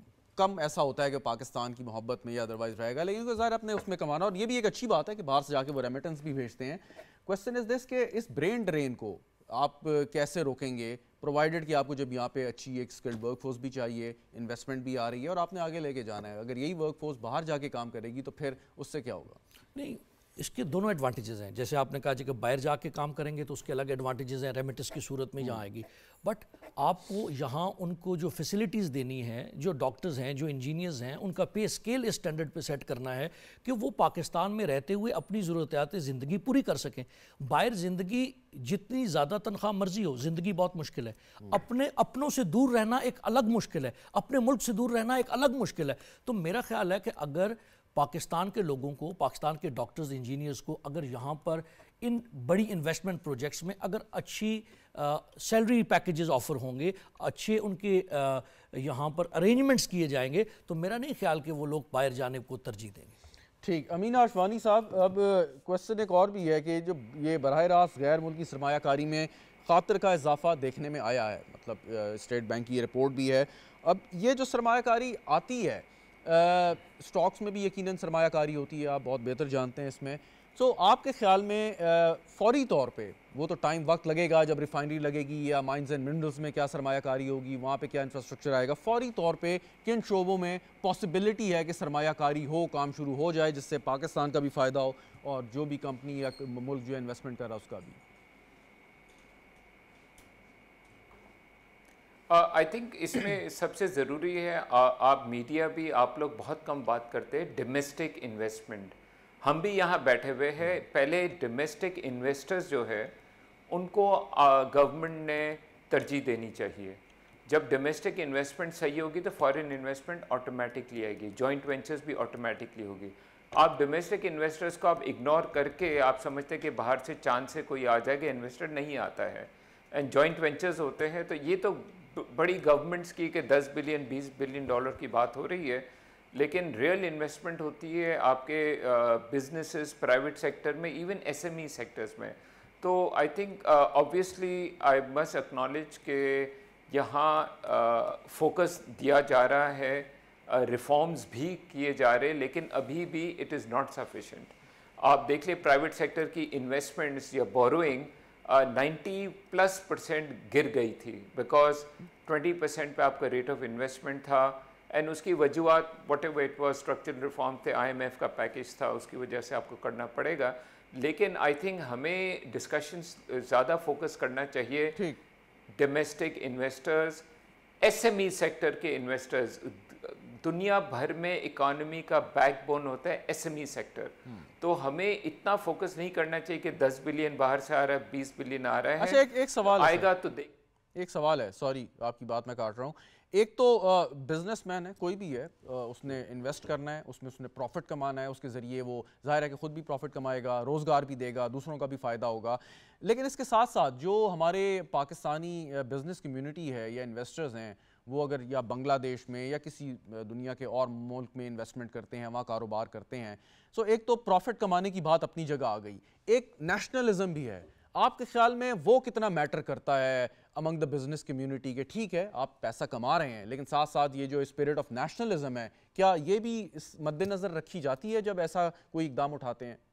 कम ऐसा होता है कि पाकिस्तान की मोहब्बत में या अदरवाइज रहेगा, लेकिन ज़ाहिर अपने उसमें कमाना, और ये भी एक अच्छी बात है कि बाहर से जाके वो रेमिटेंस भी भेजते हैं। क्वेश्चन इज दिस कि इस ब्रेन ड्रेन को आप कैसे रोकेंगे? پرووائڈڈ کہ آپ کو جب یہاں پہ اچھی ایک اسکلڈ ورک فورس بھی چاہیے, انویسٹمنٹ بھی آ رہی ہے اور آپ نے آگے لے کے جانا ہے. اگر یہی ورک فورس باہر جا کے کام کرے گی تو پھر اس سے کیا ہوگا؟
نہیں, اس کے دونوں ایڈوانٹیجز ہیں. جیسے آپ نے کہا جی کہ باہر جا کے کام کریں گے تو اس کے الگ ایڈوانٹیجز ہیں ریمیٹس کی صورت میں یہاں آئے گی, بٹ آپ کو یہاں ان کو جو فیسلٹیز دینی ہیں, جو ڈاکٹرز ہیں, جو انجینئرز ہیں, ان کا پے اسکیل اس اسٹینڈرڈ پہ سیٹ کرنا ہے کہ وہ پاکستان میں رہتے ہوئے اپنی ضروریات زندگی پوری کر سکیں. باہر زندگی جتنی زیادہ تنخواہ مرضی ہو, زندگی بہت مشکل ہے. اپنے اپنوں سے دور رہنا ایک الگ مشکل ہے, اپنے ملک سے دور رہنا ایک الگ مشکل ہے. تو میرا خیال ہے کہ اگر پاکستان کے لوگوں کو, پاکستان کے ڈاکٹرز, انجینئرز کو اگر یہاں پر ان بڑی انویسٹمنٹ پروجیکٹس میں اگر اچھی سیلری پیکیجز آفر ہوں گے, اچھے ان کے یہاں پر ارینجمنٹس کیے جائیں گے, تو میرا نہیں خیال کہ وہ لوگ باہر جانے کو ترجیح دیں گے.
ٹھیک. امین آشوانی صاحب, اب کوشچن ایک اور بھی ہے کہ جو یہ براہ راست غیر ملکی سرمایہ کاری میں خاطر کا اضافہ دیکھنے میں آیا ہے, مطلب اسٹیٹ بینک کی رپورٹ بھی ہے, اب یہ جو سرمایہ کاری آتی ہے, سٹاکس میں بھی یقیناً سرمایہ کاری ہوتی ہے, آپ بہت بہتر جانتے ہیں اس میں. سو آپ کے خیال میں فوری طور پہ, وہ تو ٹائم وقت لگے گا جب ریفائنری لگے گی یا مائنز اینڈ منرلز میں کیا سرمایہ کاری ہوگی, وہاں پہ کیا انفراسٹرکچر آئے گا, فوری طور پہ کن شعبوں میں پاسبلٹی ہے کہ سرمایہ کاری ہو, کام شروع ہو جائے جس سے پاکستان کا بھی فائدہ ہو اور جو بھی کمپنی یا ملک جو انویسٹمنٹ کر رہا اس کا بھی؟
آئی تھنک اس میں سب سے ضروری ہے, آپ میڈیا بھی, آپ لوگ بہت کم بات کرتے ہیں ڈومیسٹک انویسٹمنٹ. ہم بھی یہاں بیٹھے ہوئے ہیں, پہلے ڈومیسٹک انویسٹرز جو ہے ان کو گورنمنٹ نے ترجیح دینی چاہیے. جب ڈومیسٹک انویسٹمنٹ صحیح ہوگی تو فارن انویسٹمنٹ آٹومیٹکلی آئے گی, جوائنٹ وینچرز بھی آٹومیٹکلی ہوگی. آپ ڈومیسٹک انویسٹرز کو آپ اگنور کر کے آپ سمجھتے کہ باہر سے چاند سے کوئی آ جائے گا, انویسٹر نہیں آتا ہے, اینڈ جوائنٹ وینچرز ہوتے ہیں. تو یہ تو بڑی گورنمنٹس کی کہ دس بلین بیس بلین ڈالر کی بات ہو رہی ہے, لیکن ریئل انویسٹمنٹ ہوتی ہے آپ کے بزنسز پرائیویٹ سیکٹر میں, even S M E sectors میں. تو I think obviously I must acknowledge کہ یہاں فوکس دیا جا رہا ہے, ریفارمز بھی کیے جا رہے, لیکن ابھی بھی اٹ از ناٹ سفیشینٹ. آپ دیکھ لیں پرائیویٹ سیکٹر کی انویسٹمنٹس یا بوروئنگ نائنٹی پلس پرسینٹ گر گئی تھی, بیکاز ٹوینٹی پرسینٹ پہ آپ کا ریٹ آف انویسٹمنٹ تھا, اینڈ اس کی وجوہات whatever it was structural reform تھے, آئی ایم ایف کا پیکیج تھا, اس کی وجہ سے آپ کو کرنا پڑے گا. لیکن آئی تھنک ہمیں ڈسکشنس زیادہ فوکس کرنا چاہیے domestic investors, S M E sector کے انویسٹرز. دنیا بھر میں اکانومی کا بیک بون ہوتا ہے ایس ایم ای سیکٹر, تو ہمیں اتنا فوکس نہیں کرنا چاہیے کہ دس بلین باہر سے آ رہا ہے, بیس بلین آ رہا ہے.
اچھا, ایک ایک سوال
آئے گا تو دیکھ,
ایک سوال ہے, سوری آپ کی بات میں کاٹ رہا ہوں. ایک تو بزنس مین ہے, کوئی بھی ہے, اس نے انویسٹ کرنا ہے, اس میں اس نے پروفٹ کمانا ہے, اس کے ذریعے وہ ظاہر ہے کہ خود بھی پروفٹ کمائے گا, روزگار بھی دے گا, دوسروں کا بھی فائدہ ہوگا. لیکن اس کے ساتھ ساتھ جو ہمارے پاکستانی بزنس کمیونٹی ہے یا انویسٹرز ہیں, وہ اگر یا بنگلہ دیش میں یا کسی دنیا کے اور ملک میں انویسٹمنٹ کرتے ہیں, وہاں کاروبار کرتے ہیں, سو ایک تو پروفٹ کمانے کی بات اپنی جگہ آ گئی, ایک نیشنلزم بھی ہے. آپ کے خیال میں وہ کتنا میٹر کرتا ہے امنگ دا بزنس کمیونٹی کے؟ ٹھیک ہے آپ پیسہ کما رہے ہیں, لیکن ساتھ ساتھ یہ جو اسپرٹ آف نیشنلزم ہے, کیا یہ بھی اس مد نظر رکھی جاتی ہے جب ایسا کوئی اقدام اٹھاتے ہیں؟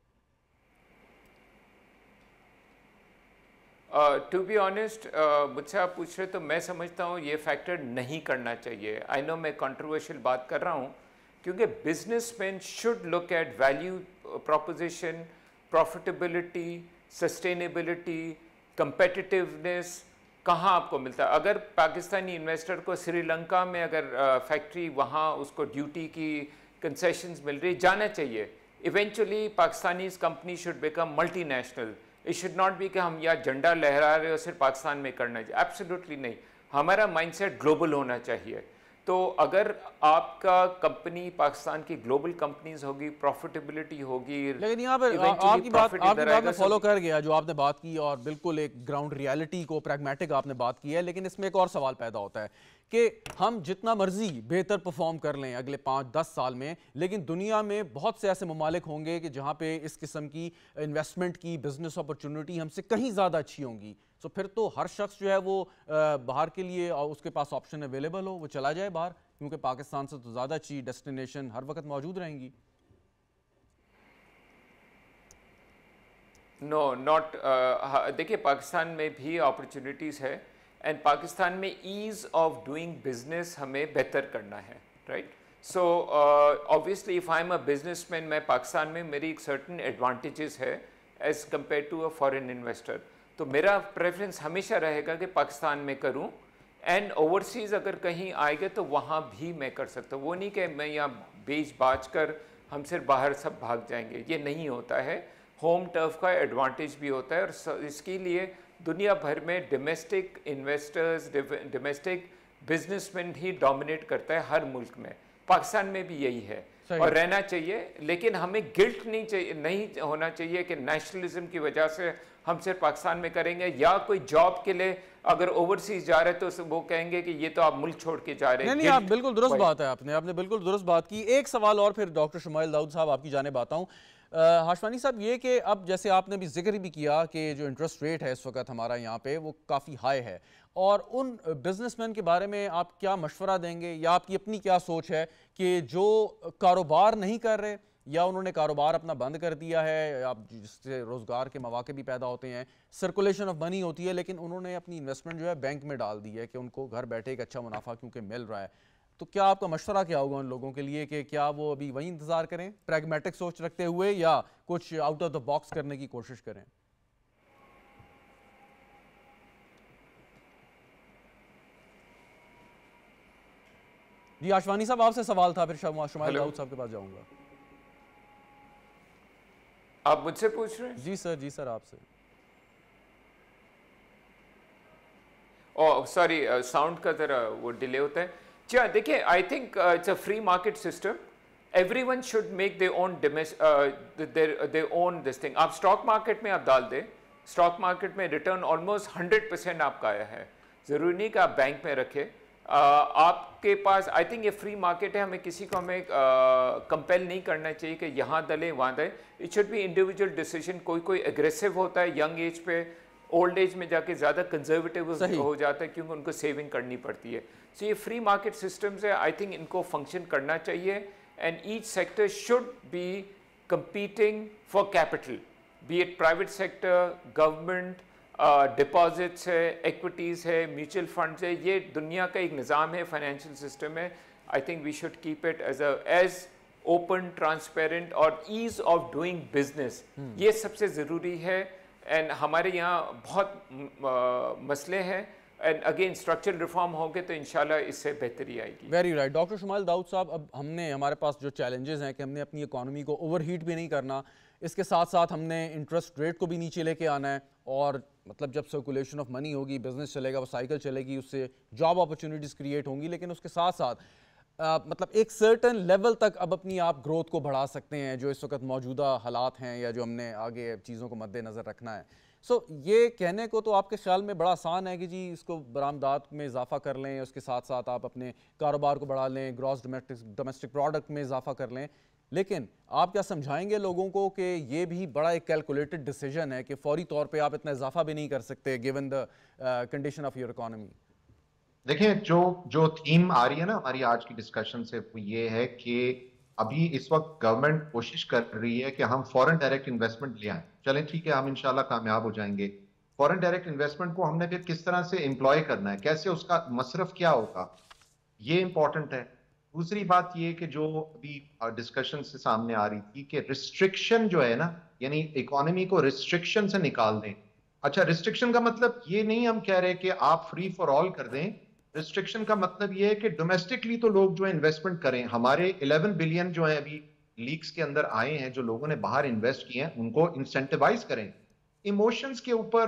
ٹو بی آنیسٹ مجھ سے آپ پوچھ رہے تو میں سمجھتا ہوں یہ فیکٹر نہیں کرنا چاہیے. آئی نو میں کنٹروورشل بات کر رہا ہوں, کیونکہ business man should look at value proposition, profitability, sustainability, competitiveness کہاں آپ کو ملتا ہے. اگر پاکستانی انویسٹر کو سری لنکا میں اگر فیکٹری وہاں اس کو ڈیوٹی کی کنسیشنز مل رہی, جانا چاہیے. Eventually Pakistani company should become multinational. It should not be کہ ہم یا جھنڈا لہرا رہے اور صرف پاکستان میں کرنا چاہیے, ایبسلیوٹلی نہیں. ہمارا مائنڈ سیٹ گلوبل ہونا چاہیے. تو اگر آپ کا کمپنی پاکستان کی گلوبل کمپنیز ہوگی, پروفیٹیبلٹی ہوگی.
لیکن یہاں پر آپ کی بات آپ کی بات میں فالو کر گیا جو آپ نے بات کی, اور بالکل ایک گراؤنڈ ریالٹی کو پریگمیٹک آپ نے بات کی ہے. لیکن اس میں ایک اور سوال پیدا ہوتا ہے کہ ہم جتنا مرضی بہتر پرفارم کر لیں اگلے پانچ دس سال میں, لیکن دنیا میں بہت سے ایسے ممالک ہوں گے کہ جہاں پہ اس قسم کی انویسٹمنٹ کی بزنس اپرچونٹی ہم سے کہیں زیادہ اچھی ہوں گی. سو پھر تو ہر شخص جو ہے وہ باہر کے لیے اس کے پاس آپشن اویلیبل ہو, وہ چلا جائے باہر, کیونکہ پاکستان سے تو زیادہ اچھی ڈیسٹینیشن ہر وقت موجود رہیں گی.
نو ناٹ دیکھیے پاکستان میں بھی اپرچونیٹیز ہے, एंड पाकिस्तान में ईज़ ऑफ डूइंग बिजनेस हमें बेहतर करना है, right. So obviously if I am a businessman, मैं पाकिस्तान में मेरी एक सर्टन एडवांटेजेस है as compared to a foreign investor. तो मेरा प्रेफरेंस हमेशा रहेगा कि पाकिस्तान में करूं, एंड ओवरसीज़ अगर कहीं आएगा तो वहाँ भी मैं कर सकता हूँ. वो नहीं कि मैं यहाँ बेच बाच कर हम सिर्फ बाहर सब भाग जाएंगे, ये नहीं होता है. होम टर्फ का एडवांटेज भी होता है, और इसके लिए दुनिया भर में डोमेस्टिक इन्वेस्टर्स, डोमेस्टिक बिजनेसमैन ही डोमिनेट करता है हर मुल्क में. पाकिस्तान में भी यही है और रहना चाहिए. लेकिन हमें गिल्ट नहीं चाहिए, नहीं होना चाहिए कि नेशनलिज्म की वजह से हम सिर्फ पाकिस्तान में करेंगे, या कोई जॉब के लिए अगर ओवरसीज जा रहे हैं तो वो कहेंगे कि ये तो आप मुल्क छोड़ के जा रहे हैं.
नहीं नहीं, आप बिल्कुल दुरुस्त बात है, आपने आपने बिल्कुल दुरुस्त बात की. एक सवाल और फिर डॉक्टर शुमाइल दाऊद साहब आपकी जानिब आता हूँ. हाशमानी साहब, ये कि अब जैसे आपने भी जिक्र भी किया कि जो इंटरेस्ट रेट है इस वक्त हमारा यहाँ पे वो काफ़ी हाई है, और उन बिजनेसमैन के बारे में आप क्या मशवरा देंगे, या आपकी अपनी क्या सोच है कि जो कारोबार नहीं कर रहे या उन्होंने कारोबार अपना बंद कर दिया है, आप जिससे रोज़गार के मौके भी पैदा होते हैं, सर्कुलेशन ऑफ मनी होती है, लेकिन उन्होंने अपनी इन्वेस्टमेंट जो है बैंक में डाल दी है कि उनको घर बैठे एक अच्छा मुनाफा क्योंकि मिल रहा है. तो क्या आपका मशवरा क्या होगा उन लोगों के लिए कि क्या वो अभी वही इंतज़ार करें प्रैग्मेटिक सोच रखते हुए, या कुछ आउट ऑफ द बॉक्स करने की कोशिश करें? जी आशवानी साहब, आपसे सवाल था, फिर शुमाइल दाऊद साहब के पास जाऊंगा.
आप मुझसे पूछ रहे हैं?
जी सर, जी सर, आपसे.
ओह सॉरी, साउंड का जरा वो डिले होता है. अच्छा देखिए, I think it's a free market system. Everyone should make their own their own this thing. आप स्टॉक मार्केट में आप डाल दें, स्टॉक मार्केट में रिटर्न ऑलमोस्ट हंड्रेड परसेंट आपका आया है. ज़रूरी नहीं कि आप बैंक में रखें. Uh, आपके पास आई थिंक ये फ्री मार्केट है, हमें किसी को हमें कंपेल uh, नहीं करना चाहिए कि यहाँ डले वहाँ डले. It should be individual decision. कोई कोई एग्रेसिव होता है यंग एज पे, ओल्ड एज में जाके ज़्यादा कंजर्वेटिव हो जाता है क्योंकि उनको सेविंग करनी पड़ती है. सो so, ये फ्री मार्केट सिस्टम्स है, आई थिंक इनको फंक्शन करना चाहिए. And each sector should be competing for capital, be it private sector, government, deposits है, इक्विटीज़ है, म्यूचुअल फंड्स है. ये दुनिया का एक निज़ाम है, फाइनेंशियल सिस्टम है. I think we should keep it as a as open, transparent और ईज़ ऑफ डूइंग बिजनेस. ये सबसे ज़रूरी है. एंड हमारे यहाँ बहुत uh, मसले हैं, एंड अगेन स्ट्रक्चरल रिफॉर्म होंगे तो इंशाल्लाह इससे बेहतरी आएगी.
Very right. Doctor Shumail Daud साहब, अब हमने हमारे पास जो चैलेंजेस हैं कि हमने अपनी इकॉनमी को ओवरहीट भी नहीं करना, इसके साथ साथ हमने इंटरेस्ट रेट को भी नीचे लेके आना है, और मतलब जब सर्कुलेशन ऑफ मनी होगी, बिजनेस चलेगा, वो साइकिल चलेगी, उससे जॉब अपॉर्चुनिटीज़ क्रिएट होंगी. लेकिन उसके साथ साथ आ, मतलब एक सर्टन लेवल तक अब अपनी आप ग्रोथ को बढ़ा सकते हैं जो इस वक्त मौजूदा हालात हैं या जो हमने आगे चीज़ों को मद्देनज़र रखना है. सो so, ये कहने को तो आपके ख्याल में बड़ा आसान है कि जी इसको बरामदात में इजाफा कर लें, उसके साथ साथ आप अपने कारोबार को बढ़ा लें, ग्रॉस डोमेस्टिक डोमेस्टिक प्रोडक्ट में इजाफा कर लें. लेकिन आप क्या समझाएंगे लोगों को कि ये भी बड़ा एक कैलकुलेटेड डिसीजन है कि फौरी तौर पे आप इतना इजाफा भी नहीं कर सकते given the condition of your economy?
देखिए, जो जो थीम आ रही है ना हमारी आज की डिस्कशन से, वो ये है कि अभी इस वक्त गवर्नमेंट कोशिश कर रही है कि हम फॉरेन डायरेक्ट इन्वेस्टमेंट ले आएं. चलें ठीक है, हम इंशाल्लाह कामयाब हो जाएंगे. फॉरेन डायरेक्ट इन्वेस्टमेंट को हमने फिर किस तरह से एम्प्लॉय करना है, कैसे उसका मसरफ क्या होगा, ये इंपॉर्टेंट है. दूसरी बात ये कि जो अभी डिस्कशन से सामने आ रही थी कि रिस्ट्रिक्शन जो है ना, यानी इकोनॉमी को रिस्ट्रिक्शन से निकाल दें. अच्छा, रिस्ट्रिक्शन का मतलब ये नहीं हम कह रहे कि आप फ्री फॉर ऑल कर दें. रिस्ट्रिक्शन का मतलब ये है कि डोमेस्टिकली तो लोग जो है इन्वेस्टमेंट करें. हमारे इलेवन बिलियन जो है अभी लीक्स के अंदर आए हैं, जो लोगों ने बाहर इन्वेस्ट किए हैं, उनको इंसेंटिवाइज करें. इमोशंस के ऊपर,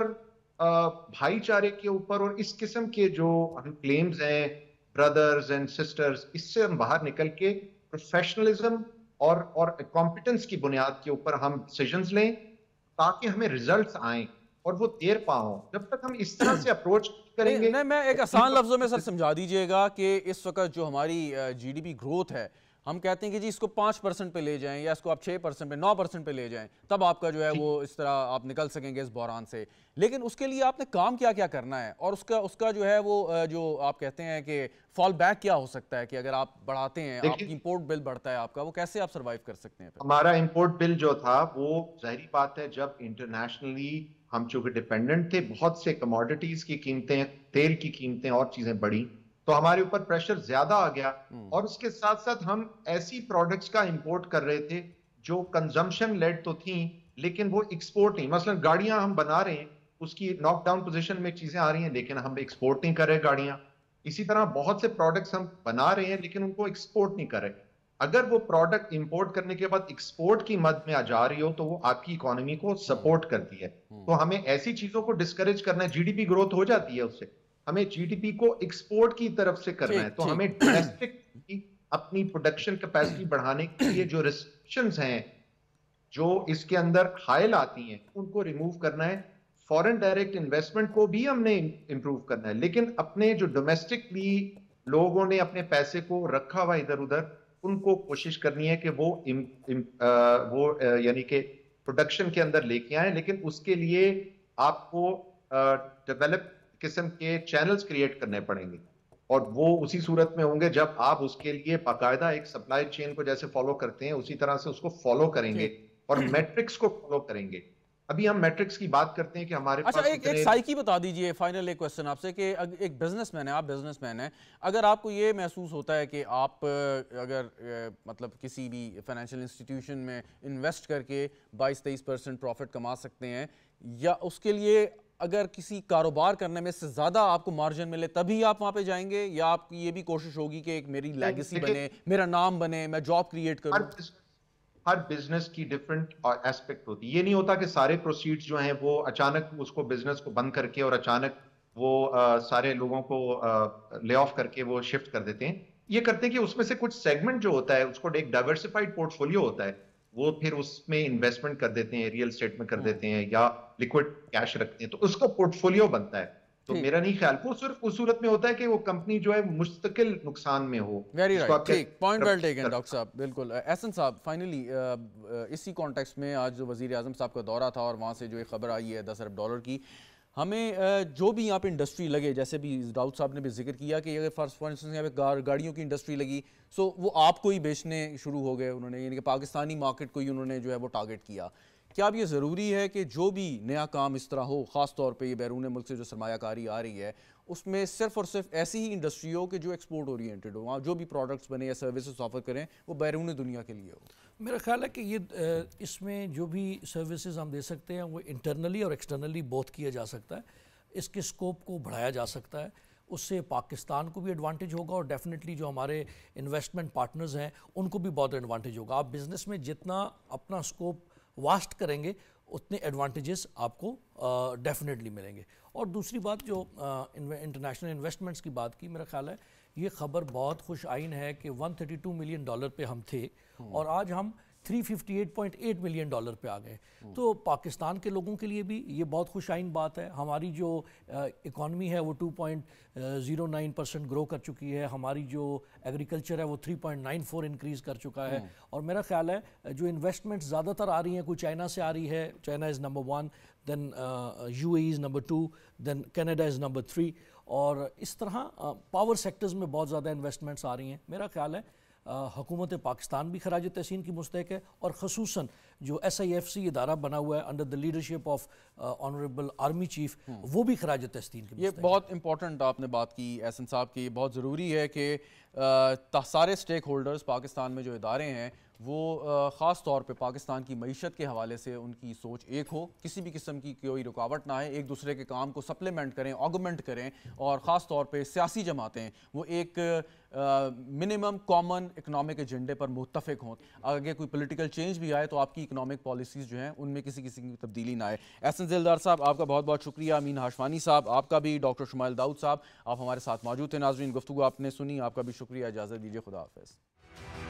भाईचारे के ऊपर और इस किस्म के जो क्लेम्स हैं, ब्रदर्स एंड सिस्टर्स, इससे हम बाहर निकल के प्रोफेशनलिज्म और और कॉम्पिटेंस की बुनियाद के ऊपर हम डिसीजंस लें ताकि हमें रिजल्ट्स आएं और वो देर पाओ. जब तक हम इस तरह से अप्रोच करेंगे.
नहीं, मैं एक आसान लफ्जों में सर समझा दीजिएगा कि इस वक्त जो हमारी जीडीपी ग्रोथ है, हम कहते हैं कि जी इसको पाँच परसेंट पे ले जाएं या इसको आप छः परसेंट पे, नौ परसेंट पे ले जाएं, तब आपका जो है वो इस तरह आप निकल सकेंगे इस बहरान से. लेकिन उसके लिए आपने काम क्या क्या करना है, और उसका उसका जो है वो जो आप कहते हैं कि फॉल बैक क्या हो सकता है कि अगर आप बढ़ाते हैं, आपकी इंपोर्ट बिल बढ़ता है आपका, वो कैसे आप सर्वाइव कर सकते हैं?
हमारा इंपोर्ट बिल जो था वो जाहिर बात है, जब इंटरनेशनली ہم چونکہ ڈپینڈنٹ تھے، بہت سے کموڈٹیز کی قیمتیں، تیل کی قیمتیں اور چیزیں بڑھی تو ہمارے اوپر پریشر زیادہ آ گیا، اور اس کے ساتھ ساتھ ہم ایسی پروڈکٹس کا امپورٹ کر رہے تھے جو کنزمپشن لیڈ تو تھیں لیکن وہ ایکسپورٹ نہیں. مثلا گاڑیاں ہم بنا رہے ہیں، اس کی ناک ڈاؤن پوزیشن میں چیزیں آ رہی ہیں لیکن ہم ایکسپورٹ نہیں کر رہے گاڑیاں. اسی طرح بہت سے پروڈکٹس ہم بنا رہے ہیں لیکن ان کو ایکسپورٹ نہیں کر رہے. اگر وہ پروڈکٹ امپورٹ کرنے کے بعد ایکسپورٹ کی مد میں آ جا رہی ہو تو وہ آپ کی اکانومی کو سپورٹ کرتی ہے. تو ہمیں ایسی چیزوں کو ڈسکریج کرنا ہے. جی ڈی پی گروتھ ہو جاتی ہے اس سے، ہمیں جی ڈی پی کو ایکسپورٹ کی طرف سے کرنا ہے. تو ہمیں ڈومیسٹک اپنی پروڈکشن کیپیسٹی بڑھانے کے لیے جو ریسٹرکشنز ہیں جو اس کے اندر حائل آتی ہیں ان کو ریموو کرنا ہے. فورن ڈائریکٹ انویسٹمنٹ کو بھی ہم نے امپروو کرنا ہے، لیکن اپنے جو ڈومیسٹکلی لوگوں نے اپنے پیسے کو رکھا ہوا ادھر ادھر ان کو کوشش کرنی ہے کہ وہ وہ یعنی کہ پروڈکشن کے اندر لے کے آئیں. لیکن اس کے لیے آپ کو ڈیولپ قسم کے چینلز کریٹ کرنے پڑیں گے، اور وہ اسی صورت میں ہوں گے جب آپ اس کے لیے باقاعدہ ایک سپلائی چین کو جیسے فالو کرتے ہیں اسی طرح سے اس کو فالو کریں گے اور میٹرکس کو فالو کریں گے. ابھی ہم میٹرکس کی بات کرتے ہیں کہ ہمارے
اچھا ایک ایک سائیکی بتا دیجئے، فائنل ایک کوسچن آپ سے کہ ایک بزنس مین ہے، آپ بزنس مین ہیں، اگر آپ کو یہ محسوس ہوتا ہے کہ آپ اگر مطلب کسی بھی فائنینشیل انسٹیٹیوشن میں انویسٹ کر کے بائیس تیئیس پرسنٹ پروفٹ کما سکتے ہیں، یا اس کے لیے اگر کسی کاروبار کرنے میں سے زیادہ آپ کو مارجن ملے تبھی آپ وہاں پہ جائیں گے، یا آپ کی یہ بھی کوشش ہوگی کہ ایک میری لیگیسی بنے، میرا نام بنے، میں جاب کریٹ کروں؟
ہر بزنس کی ڈیفرنٹ ایسپیکٹ ہوتی ہے. یہ نہیں ہوتا کہ سارے پروسیڈز جو ہیں وہ اچانک اس کو بزنس کو بند کر کے اور اچانک وہ سارے لوگوں کو لے آف کر کے وہ شفٹ کر دیتے ہیں. یہ کرتے ہیں کہ اس میں سے کچھ سیگمنٹ جو ہوتا ہے اس کو ایک ڈائیورسفائڈ پورٹ فولیو ہوتا ہے، وہ پھر اس میں انویسٹمنٹ کر دیتے ہیں، ریئل اسٹیٹ میں کر دیتے ہیں یا لیکوڈ کیش رکھتے ہیں، تو اس کا پورٹ فولیو بنتا ہے. تو میرا نہیں خیال وہ صرف اس صورت میں ہوتا ہے کہ وہ کمپنی جو ہے مستقل نقصان میں ہو.
ویری رائٹ، ٹھیک، پوائنٹ ویل ٹیکن ڈاکٹر صاحب. بالکل. احسن صاحب، فائنلی اسی کانٹیکسٹ میں آج جو وزیر اعظم صاحب کا دورہ تھا اور وہاں سے جو ایک خبر آئی ہے دس ارب ڈالر کی، ہمیں جو بھی یہاں پہ انڈسٹری لگے، جیسے بھی داؤد صاحب نے بھی ذکر کیا کہ اگر فار انسٹنس یہاں پہ گاڑیوں کی انڈسٹری لگی سو وہ آپ کو ہی بیچنے شروع ہو گئے انہوں نے، یعنی کہ پاکستانی مارکیٹ کو ہی انہوں نے جو ہے وہ ٹارگٹ کیا. کیا اب یہ ضروری ہے کہ جو بھی نیا کام اس طرح ہو، خاص طور پہ یہ بیرون ملک سے جو سرمایہ کاری آ رہی ہے، اس میں صرف اور صرف ایسی ہی انڈسٹری ہو کہ جو ایکسپورٹ اورینٹڈ ہو، وہاں جو بھی پروڈکٹس بنے یا سروسز آفر کریں وہ بیرون دنیا کے لیے ہو؟
میرا خیال ہے کہ یہ اس میں جو بھی سروسز ہم دے سکتے ہیں وہ انٹرنلی اور ایکسٹرنلی بوتھ کیا جا سکتا ہے. اس کے سکوپ کو بڑھایا جا سکتا ہے، اس سے پاکستان کو بھی ایڈوانٹیج ہوگا اور ڈیفینیٹلی جو ہمارے انویسٹمنٹ پارٹنرز ہیں ان کو بھی بہت ایڈوانٹیج ہوگا. آپ بزنس میں جتنا اپنا سکوپ واسٹ کریں گے اتنے ایڈوانٹیجز آپ کو ڈیفینیٹلی ملیں گے. اور دوسری بات جو انٹرنیشنل انویسٹمنٹس کی بات کی، میرا خیال ہے یہ خبر بہت خوش آئین ہے کہ one thirty two million dollar پہ ہم تھے اور آج ہم three fifty eight point eight million dollar پہ آ گئے. تو پاکستان کے لوگوں کے لیے بھی یہ بہت خوش آئین بات ہے. ہماری جو اکانومی ہے وہ two point zero nine percent grow کر چکی ہے، ہماری جو ایگریکلچر ہے وہ three point nine four increase کر چکا ہے. اور میرا خیال ہے جو انویسٹمنٹ زیادہ تر آ رہی ہیں، کوئی چائنا سے آ رہی ہے، China is number one, then U A is number two, then Canada is number three, اور اس طرح پاور سیکٹرز میں بہت زیادہ انویسٹمنٹس آ رہی ہیں. میرا خیال ہے حکومت پاکستان بھی خراج تحسین کی مستحق ہے، اور خصوصاً جو ایس آئی ایف سی ادارہ بنا ہوا ہے under the leadership of honourable army chief, وہ بھی خراج تحسین کی مستحق ہے.
یہ بہت امپورٹنٹ آپ نے بات کی احسن صاحب کی. بہت ضروری ہے کہ سارے سٹیک ہولڈرز پاکستان میں جو ادارے ہیں وہ خاص طور پہ پاکستان کی معیشت کے حوالے سے ان کی سوچ ایک ہو، کسی بھی قسم کی کوئی رکاوٹ نہ آئے، ایک دوسرے کے کام کو سپلیمنٹ کریں، آگمنٹ کریں، اور خاص طور پہ سیاسی جماعتیں وہ ایک منیمم کامن اکنامک ایجنڈے پر متفق ہوں. اگر کوئی پولیٹیکل چینج بھی آئے تو آپ کی اکنامک پالیسیز جو ہیں ان میں کسی قسم کی تبدیلی نہ آئے. احسن ذیلدار صاحب آپ کا بہت بہت شکریہ. امین ہاشمانی صاحب آپ کا بھی. ڈاکٹر شمائل داؤد صاحب آپ ہمارے ساتھ موجود تھے. ناظرین گفتگو آپ نے سنی، آپ کا بھی شکریہ. اجازت دیجیے، خدا حافظ.